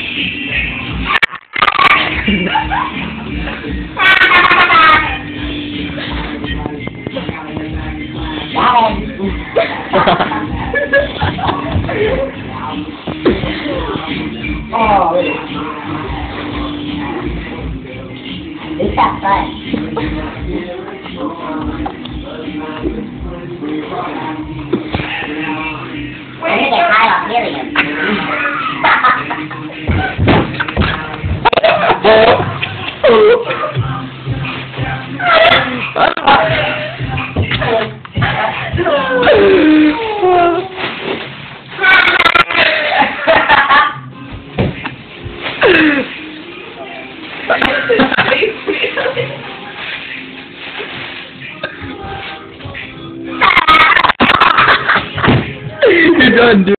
Oh, it's that fun. I need to get high off helium. You're done, dude.